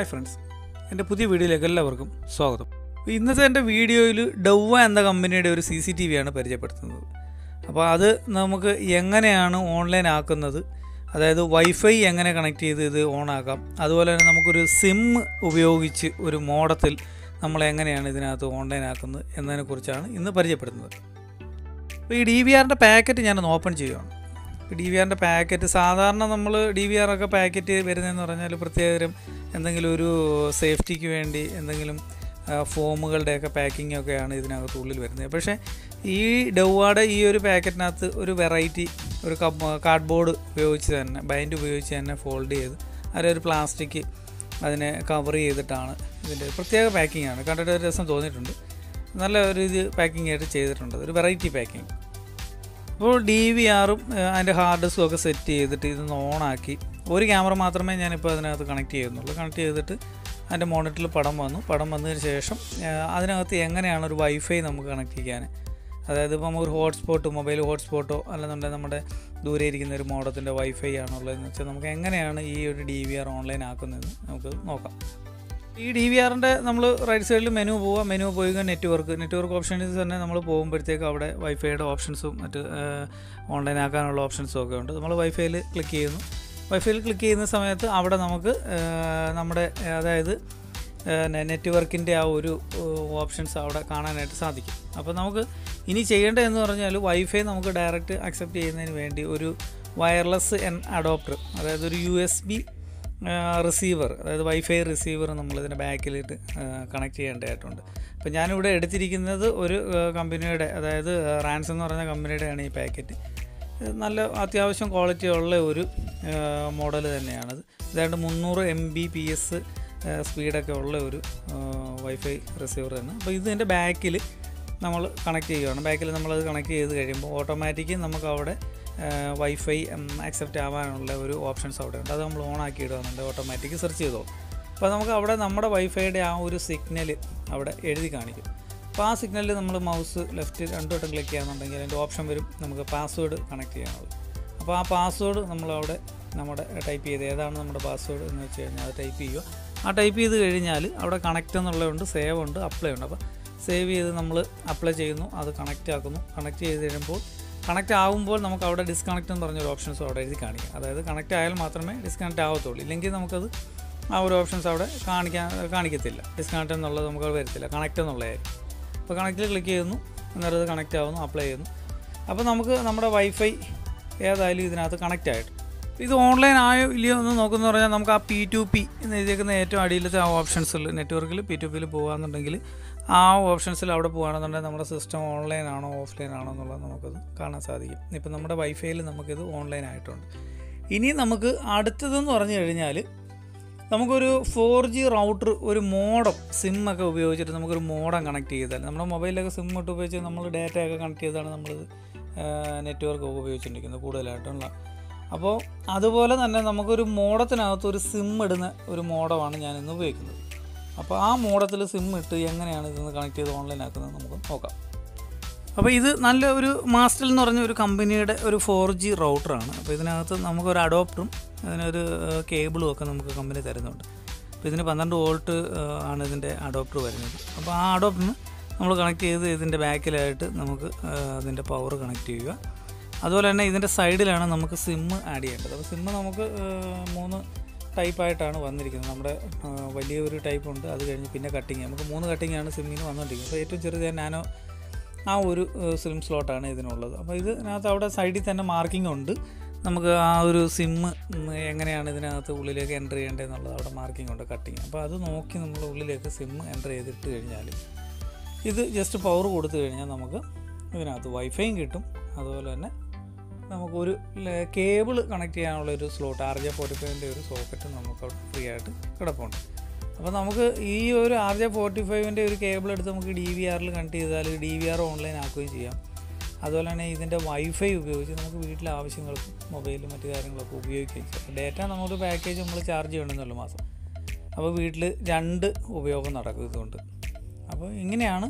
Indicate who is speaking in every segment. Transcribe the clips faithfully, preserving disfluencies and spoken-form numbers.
Speaker 1: Hi friends, എൻ്റെ പുതിയ വീഡിയോയിലേക്ക് എല്ലാവർക്കും സ്വാഗതം. ഇന്നത്തെ എൻ്റെ വീഡിയോയിൽ ഡവ്വ എന്ന കമ്പനിയുടെ ഒരു സി സി ടി വിയാണ് പരിചയപ്പെടുത്തുന്നത്. അപ്പോൾ അത് നമുക്ക് എങ്ങനെയാണ് ഓൺലൈൻ ആക്കുന്നത്, അതായത് വൈഫൈ എങ്ങനെ കണക്ട് ചെയ്ത് ഇത് ഓണാക്കാം, അതുപോലെ തന്നെ നമുക്കൊരു സിം ഉപയോഗിച്ച് ഒരു മോഡത്തിൽ നമ്മൾ എങ്ങനെയാണ് ഇതിനകത്ത് ഓൺലൈൻ ആക്കുന്നത് എന്നതിനെക്കുറിച്ചാണ് ഇന്ന് പരിചയപ്പെടുത്തുന്നത്. അപ്പോൾ ഈ ഡി വി ആറിൻ്റെ പാക്കറ്റ് ഞാനൊന്ന് ഓപ്പൺ ചെയ്യുകയാണ്. ഡി വി ആറിൻ്റെ പാക്കറ്റ് സാധാരണ നമ്മൾ ഡി വി ആറൊക്കെ പാക്കറ്റ് വരുന്നതെന്ന് പറഞ്ഞാൽ പ്രത്യേകം എന്തെങ്കിലും ഒരു സേഫ്റ്റിക്ക് വേണ്ടി എന്തെങ്കിലും ഫോമുകളുടെയൊക്കെ പാക്കിങ്ങൊക്കെയാണ് ഇതിനകത്ത് ഉള്ളിൽ വരുന്നത്. പക്ഷേ ഈ ഡവ്വയുടെ ഈ ഒരു പാക്കറ്റിനകത്ത് ഒരു വെറൈറ്റി ഒരു കാർഡ്ബോർഡ് ഉപയോഗിച്ച് തന്നെ ബൈൻഡ് ഉപയോഗിച്ച് തന്നെ ഫോൾഡ് ചെയ്ത് അതിലൊരു പ്ലാസ്റ്റിക് അതിനെ കവർ ചെയ്തിട്ടാണ് ഇതിൻ്റെ പ്രത്യേക പാക്കിങ്ങാണ്. കണ്ടിട്ട് ഒരു രസം തോന്നിയിട്ടുണ്ട്. നല്ല ഒരു ഇത് പാക്കിംഗ് ആയിട്ട് ചെയ്തിട്ടുണ്ട്, ഒരു വെറൈറ്റി പാക്കിങ്. അപ്പോൾ ഡി വി ആറും അതിൻ്റെ ഹാർഡ് ഡിസ്കും ഒക്കെ സെറ്റ് ചെയ്തിട്ട് ഇതൊന്ന് ഓണാക്കി, ഒരു ക്യാമറ മാത്രമേ ഞാനിപ്പോൾ അതിനകത്ത് കണക്ട് ചെയ്യുന്നുള്ളൂ. കണക്ട് ചെയ്തിട്ട് അതിൻ്റെ മോണിറ്ററിൽ പടം വന്നു. പടം വന്നതിന് ശേഷം അതിനകത്ത് എങ്ങനെയാണ് ഒരു വൈഫൈ നമുക്ക് കണക്ട് ചെയ്യാൻ, അതായത് ഇപ്പോൾ നമുക്ക് ഒരു ഹോട്ട്സ്പോട്ടോ മൊബൈൽ ഹോട്ട്സ്പോട്ടോ അല്ലെന്നുണ്ടെങ്കിൽ നമ്മുടെ ദൂരെ ഇരിക്കുന്ന ഒരു മോഡത്തിൻ്റെ വൈഫൈ ആണുള്ളതെന്ന് വെച്ചാൽ നമുക്ക് എങ്ങനെയാണ് ഈ ഒരു ഡി വി ആർ ഓൺലൈൻ ആക്കുന്നതെന്ന് നമുക്ക് നോക്കാം. ഈ ഡി വി ആറിൻ്റെ നമ്മൾ റൈറ്റ് സൈഡിൽ മെനു പോവുക, മെനു പോയി നെറ്റ്വർക്ക് നെറ്റ്വർക്ക് ഓപ്ഷൻസ് തന്നെ നമ്മൾ പോകുമ്പോഴത്തേക്ക് അവിടെ വൈഫൈയുടെ ഓപ്ഷൻസും മറ്റ് ഓൺലൈൻ ആക്കാനുള്ള ഓപ്ഷൻസും ഒക്കെ ഉണ്ട്. നമ്മൾ വൈഫൈയിൽ ക്ലിക്ക് ചെയ്യുന്നു. വൈഫൈയിൽ ക്ലിക്ക് ചെയ്യുന്ന സമയത്ത് അവിടെ നമുക്ക് നമ്മുടെ അതായത് നെറ്റ്വർക്കിൻ്റെ ആ ഒരു ഓപ്ഷൻസ് അവിടെ കാണാനായിട്ട് സാധിക്കും. അപ്പോൾ നമുക്ക് ഇനി ചെയ്യേണ്ടതെന്ന് പറഞ്ഞാൽ വൈഫൈ നമുക്ക് ഡയറക്റ്റ് അക്സെപ്റ്റ് ചെയ്യുന്നതിന് വേണ്ടി ഒരു വയർലെസ് എൻ അഡോപ്റ്റർ, അതായത് ഒരു യു എസ് ബി റിസീവർ, അതായത് വൈഫൈ റിസീവർ നമ്മളിതിൻ്റെ ബാക്കിലിട്ട് കണക്ട് ചെയ്യേണ്ടതായിട്ടുണ്ട്. അപ്പോൾ ഞാനിവിടെ എടുത്തിരിക്കുന്നത് ഒരു കമ്പനിയുടെ, അതായത് റാൻസ് എന്ന് പറയുന്ന കമ്പനിയുടെയാണ് ഈ പാക്കറ്റ്. നല്ല അത്യാവശ്യം ക്വാളിറ്റി ഉള്ള ഒരു മോഡൽ തന്നെയാണത്. ഇതായിട്ട് മുന്നൂറ് എം ബി പി എസ് സ്പീഡൊക്കെ ഉള്ള ഒരു വൈഫൈ റിസീവർ തന്നെ. അപ്പോൾ ഇതിൻ്റെ ബാക്കിൽ നമ്മൾ കണക്ട് ചെയ്യുകയാണ്. ബാക്കിൽ നമ്മളത് കണക്ട് ചെയ്ത് കഴിയുമ്പോൾ ഓട്ടോമാറ്റിക് നമുക്ക് അവിടെ വൈഫൈ അക്സെപ്റ്റ് ആവാനുള്ള ഒരു ഓപ്ഷൻസ് അവിടെ ഉണ്ട്. അത് നമ്മൾ ഓൺ ആക്കി ഇടുന്നുണ്ട്, ഓട്ടോമാറ്റിക് സെർച്ച് ചെയ്തോ. അപ്പോൾ നമുക്ക് അവിടെ നമ്മുടെ വൈഫൈയുടെ ആ ഒരു സിഗ്നൽ അവിടെ എഴുതി കാണിക്കും. അപ്പോൾ ആ സിഗ്നലിൽ നമ്മൾ മൗസ് ലെഫ്റ്റ് രണ്ടു വട്ടം ക്ലിക്ക് ചെയ്യാന്നുണ്ടെങ്കിൽ അതിൻ്റെ ഓപ്ഷൻ വരും, നമുക്ക് പാസ്വേഡ് കണക്ട് ചെയ്യാനുള്ളത്. അപ്പോൾ ആ പാസ്വേഡ് നമ്മളവിടെ നമ്മുടെ ടൈപ്പ് ചെയ്ത് ഏതാണ് നമ്മുടെ പാസ്വേഡ് എന്ന് വെച്ച് കഴിഞ്ഞാൽ അത് ടൈപ്പ് ചെയ്യുക. ആ ടൈപ്പ് ചെയ്ത് കഴിഞ്ഞാൽ അവിടെ കണക്റ്റ് എന്നുള്ളതുണ്ട്, സേവ് ഉണ്ട്, അപ്ലൈ ഉണ്ട്. അപ്പോൾ സേവ് ചെയ്ത് നമ്മൾ അപ്ലൈ ചെയ്യുന്നു, അത് കണക്റ്റ് ആക്കുന്നു. കണക്ട് ചെയ്ത് കഴിയുമ്പോൾ കണക്റ്റ് ആകുമ്പോൾ നമുക്ക് അവിടെ ഡിസ്കണക്റ്റ് എന്ന് പറഞ്ഞൊരു ഓപ്ഷൻസ് അവിടെ എഴുതി കാണിക്കാം. അതായത് കണക്റ്റ് ആയാൽ മാത്രമേ ഡിസ്കണക്റ്റ് ആവത്തുള്ളൂ, ഇല്ലെങ്കിൽ നമുക്കത് ആ ഒരു ഓപ്ഷൻസ് അവിടെ കാണിക്കാൻ കാണിക്കത്തില്ല. ഡിസ്കണക്റ്റ് എന്നുള്ളത് നമുക്ക് വരത്തില്ല, കണക്റ്റ് എന്നുള്ളതായിരിക്കും. അപ്പോൾ കണക്റ്റിൽ ക്ലിക്ക് ചെയ്യുന്നു, അന്നേരം അത് കണക്റ്റ് ആവുന്നു, അപ്ലൈ ചെയ്യുന്നു. അപ്പോൾ നമുക്ക് നമ്മുടെ വൈഫൈ ഏതായാലും ഇതിനകത്ത് കണക്റ്റ് ആയിട്ട് ഇത് ഓൺലൈൻ ആയോ ഇല്ലയോ എന്ന് നോക്കുന്നത് പറഞ്ഞാൽ നമുക്ക് ആ പി ടു പി എന്ന് എഴുതിയേക്കുന്ന ഏറ്റവും അടിയിലത്തെ ആ ഓപ്ഷൻസിൽ നെറ്റ്വർക്കിൽ പി ടു പിയിൽ പോകുകയാണെന്നുണ്ടെങ്കിൽ ആ ഓപ്ഷൻസിൽ അവിടെ പോകുകയാണെന്നുണ്ടെങ്കിൽ നമ്മുടെ സിസ്റ്റം ഓൺലൈൻ ആണോ ഓഫ്ലൈൻ ആണോ എന്നുള്ളത് നമുക്കത് കാണാൻ സാധിക്കും. ഇപ്പം നമ്മുടെ വൈഫൈയിൽ നമുക്കിത് ഓൺലൈൻ ആയിട്ടുണ്ട്. ഇനി നമുക്ക് അടുത്തതെന്ന് പറഞ്ഞു കഴിഞ്ഞാൽ നമുക്കൊരു ഫോർ ജി റൗട്ടർ, ഒരു മോഡം സിമ്മൊക്കെ ഉപയോഗിച്ചിട്ട് നമുക്കൊരു മോഡം കണക്ട് ചെയ്താൽ, നമ്മുടെ മൊബൈലിലൊക്കെ സിം ഇട്ട് ഉപയോഗിച്ച് നമ്മൾ ഡാറ്റയൊക്കെ കണക്ട് ചെയ്താണ് നമ്മൾ നെറ്റ്വർക്ക് ഉപയോഗിച്ചിരിക്കുന്നത് കൂടുതലായിട്ടുള്ള. അപ്പോൾ അതുപോലെ തന്നെ നമുക്കൊരു മോഡത്തിനകത്ത് ഒരു സിം ഇടുന്ന ഒരു മോഡമാണ് ഞാൻ ഇന്ന് ഉപയോഗിക്കുന്നത്. അപ്പോൾ ആ മോഡത്തിൽ സിം ഇട്ട് എങ്ങനെയാണ് ഇതൊന്ന് കണക്ട് ചെയ്ത് ഓൺലൈൻ ആക്കുന്നത് നമുക്ക് നോക്കാം. അപ്പോൾ ഇത് നല്ല ഒരു മാസ്റ്റൽ എന്ന് പറഞ്ഞ ഒരു കമ്പനിയുടെ ഒരു ഫോർ ജി റൗട്ടറാണ്. അപ്പോൾ ഇതിനകത്ത് നമുക്കൊരു അഡോപ്റ്ററും അതിനൊരു കേബിളും ഒക്കെ നമുക്ക് കമ്പനി തരുന്നുണ്ട്. അപ്പോൾ ഇതിന് പന്ത്രണ്ട് വോൾട്ട് ആണ് ഇതിൻ്റെ അഡോപ്റ്റർ വരുന്നത്. അപ്പോൾ ആ അഡോപ്റ്ററിന് നമ്മൾ കണക്ട് ചെയ്ത് ഇതിൻ്റെ ബാക്കിലായിട്ട് നമുക്ക് അതിൻ്റെ പവർ കണക്ട് ചെയ്യുക. അതുപോലെ തന്നെ ഇതിൻ്റെ സൈഡിലാണ് നമുക്ക് സിമ്മ് ആഡ് ചെയ്യേണ്ടത്. അപ്പോൾ സിമ്മ് നമുക്ക് മൂന്ന് ടൈപ്പായിട്ടാണ് വന്നിരിക്കുന്നത്. നമ്മുടെ വലിയൊരു ടൈപ്പ് ഉണ്ട്, അത് കഴിഞ്ഞ് പിന്നെ കട്ടിങ്, നമുക്ക് മൂന്ന് കട്ടിങ്ങാണ് സിമ്മിന് വന്നുകൊണ്ടിരിക്കുന്നത്. അപ്പോൾ ഏറ്റവും ചെറുത് നാനോ ആ ഒരു സിം സ്ലോട്ടാണ് ഇതിനുള്ളത്. അപ്പോൾ ഇതിനകത്ത് അവിടെ സൈഡിൽ തന്നെ മാർക്കിംഗ് ഉണ്ട്, നമുക്ക് ആ ഒരു സിമ്മ് എങ്ങനെയാണ് ഇതിനകത്ത് ഉള്ളിലേക്ക് എൻ്റർ ചെയ്യേണ്ടതെന്നുള്ളത് അവിടെ മാർക്കിംഗ് ഉണ്ട്, കട്ടിങ്. അപ്പോൾ അത് നോക്കി നമ്മൾ ഉള്ളിലേക്ക് സിമ്മ് എൻ്റർ ചെയ്തിട്ട് കഴിഞ്ഞാൽ ഇത് ജസ്റ്റ് പവർ കൊടുത്തു കഴിഞ്ഞാൽ നമുക്ക് ഇതിനകത്ത് വൈഫൈയും കിട്ടും. അതുപോലെ തന്നെ നമുക്കൊരു കേബിൾ കണക്ട് ചെയ്യാനുള്ളൊരു സ്ലോട്ട് ആർ ജെ ഫോർട്ടി ഫൈവിൻ്റെ ഒരു സോക്കറ്റ് നമുക്കവിടെ ഫ്രീ ആയിട്ട് കിടപ്പുണ്ട്. അപ്പോൾ നമുക്ക് ഈ ഒരു ആർ ജെ ഫോർട്ടി ഫൈവിൻ്റെ ഒരു കേബിൾ എടുത്ത് നമുക്ക് ഡി വി ആറിൽ കണക്ട് ചെയ്താൽ ഡി വി ആർ ഓൺലൈൻ ആക്കുകയും ചെയ്യാം. അതുപോലെ തന്നെ ഇതിൻ്റെ വൈഫൈ ഉപയോഗിച്ച് നമുക്ക് വീട്ടിലെ ആവശ്യങ്ങൾക്കും മൊബൈലും മറ്റു കാര്യങ്ങളൊക്കെ ഉപയോഗിക്കുകയും ചെയ്യാം. ഡേറ്റ നമ്മളൊരു പാക്കേജ് നമ്മൾ ചാർജ് ചെയ്യണമെന്നുള്ള മാസം. അപ്പോൾ വീട്ടിൽ രണ്ട് ഉപയോഗം നടക്കും ഇതുകൊണ്ട്. അപ്പോൾ ഇങ്ങനെയാണ്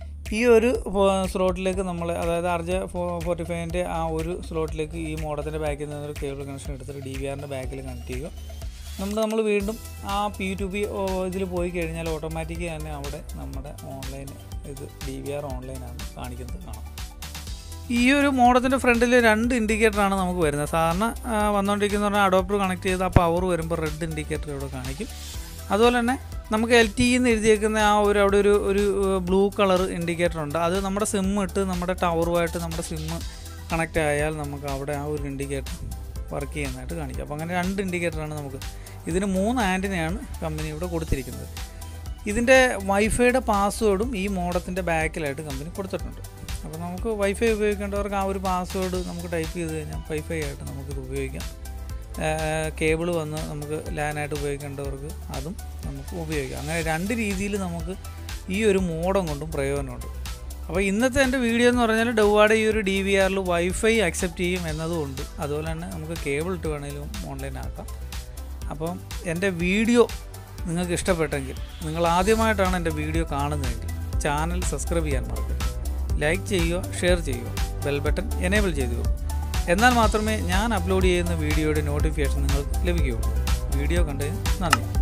Speaker 1: ഈ ഒരു സ്ലോട്ടിലേക്ക് നമ്മൾ, അതായത് ആർ ജെ ഫോ ഫോർട്ടി ഫൈവിൻ്റെ ആ ഒരു സ്ലോട്ടിലേക്ക് ഈ മോഡത്തിൻ്റെ ബാക്കിൽ നിന്നൊരു കേബിൾ കണക്ഷൻ എടുത്തിട്ട് ഡി വി ആറിൻ്റെ ബാക്കിൽ കണക്ട് ചെയ്യുക. നമ്മൾ നമ്മൾ വീണ്ടും ആ പി ടു പി ഇതിൽ പോയി കഴിഞ്ഞാൽ ഓട്ടോമാറ്റിക്കലി തന്നെ അവിടെ നമ്മുടെ ഓൺലൈൻ ഇത് ഡി വി ആർ ഓൺലൈനാണ് കാണിക്കുന്നത് കാണാം. ഈ ഒരു മോഡത്തിൻ്റെ ഫ്രണ്ടിൽ രണ്ട് ഇൻഡിക്കേറ്ററാണ് നമുക്ക് വരുന്നത്. സാധാരണ വന്നുകൊണ്ടിരിക്കുന്ന പറഞ്ഞാൽ അഡോപ്റ്റർ കണക്ട് ചെയ്ത് ആ പവർ വരുമ്പോൾ റെഡ് ഇൻഡിക്കേറ്റർ ഇവിടെ കാണിക്കും. അതുപോലെ തന്നെ നമുക്ക് എൽ ടി എന്ന് എഴുതിയേക്കുന്ന ആ ഒരു അവിടെ ഒരു ഒരു ബ്ലൂ കളർ ഇൻഡിക്കേറ്റർ ഉണ്ട്. അത് നമ്മുടെ സിം ഇട്ട് നമ്മുടെ ടവറുമായിട്ട് നമ്മുടെ സിം കണക്റ്റ് ആയാൽ നമുക്ക് അവിടെ ആ ഒരു ഇൻഡിക്കേറ്റർ വർക്ക് ചെയ്യുന്നതായിട്ട് കാണിക്കും. അപ്പോൾ അങ്ങനെ രണ്ട് ഇൻഡിക്കേറ്ററാണ് നമുക്ക്. ഇതിന് മൂന്ന് ആൻറ്റിനയാണ് കമ്പനി ഇവിടെ കൊടുത്തിരിക്കുന്നത്. ഇതിൻ്റെ വൈഫൈയുടെ പാസ്വേഡും ഈ മോഡത്തിൻ്റെ ബാക്കിലായിട്ട് കമ്പനി കൊടുത്തിട്ടുണ്ട്. അപ്പോൾ നമുക്ക് വൈഫൈ ഉപയോഗിക്കേണ്ടവർക്ക് ആ ഒരു പാസ്വേഡ് നമുക്ക് ടൈപ്പ് ചെയ്ത് കഴിഞ്ഞാൽ വൈഫൈ ആയിട്ട് നമുക്കിത് ഉപയോഗിക്കാം. കേബിൾ വന്ന് നമുക്ക് ലാനായിട്ട് ഉപയോഗിക്കേണ്ടവർക്ക് അതും നമുക്ക് ഉപയോഗിക്കാം. അങ്ങനെ രണ്ട് രീതിയിൽ നമുക്ക് ഈ ഒരു മോഡം കൊണ്ടും പ്രയോജനമുണ്ട്. അപ്പോൾ ഇന്നത്തെ എൻ്റെ വീഡിയോ എന്ന് പറഞ്ഞാൽ ഡൗവാടെ ഈ ഒരു ഡി വി ആറിൽ വൈഫൈ അക്സെപ്റ്റ് ചെയ്യും എന്നതുകൊണ്ട് അതുപോലെ തന്നെ നമുക്ക് കേബിൾ ഇട്ട് വേണമെങ്കിലും ഓൺലൈൻ ആക്കാം. അപ്പം എൻ്റെ വീഡിയോ നിങ്ങൾക്ക് ഇഷ്ടപ്പെട്ടെങ്കിൽ, നിങ്ങൾ ആദ്യമായിട്ടാണ് എൻ്റെ വീഡിയോ കാണുന്നതെങ്കിൽ ചാനൽ സബ്സ്ക്രൈബ് ചെയ്യാൻ മറക്കരുത്. ലൈക്ക് ചെയ്യുക, ഷെയർ ചെയ്യുക, ബെൽ ബട്ടൺ എനേബിൾ ചെയ്തു. എന്നാൽ മാത്രമേ ഞാൻ അപ്ലോഡ് ചെയ്യുന്ന വീഡിയോയുടെ നോട്ടിഫിക്കേഷൻ നിങ്ങൾക്ക് ലഭിക്കുകയുള്ളൂ. വീഡിയോ കണ്ടതിന് നന്ദി.